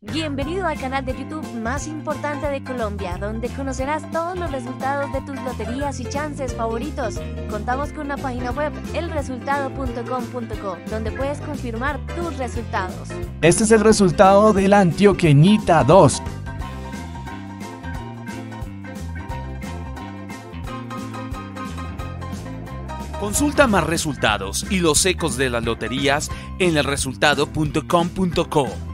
Bienvenido al canal de YouTube más importante de Colombia, donde conocerás todos los resultados de tus loterías y chances favoritos. Contamos con una página web, elresultado.com.co, donde puedes confirmar tus resultados. Este es el resultado de la Antioqueñita 2. Consulta más resultados y los ecos de las loterías en elresultado.com.co.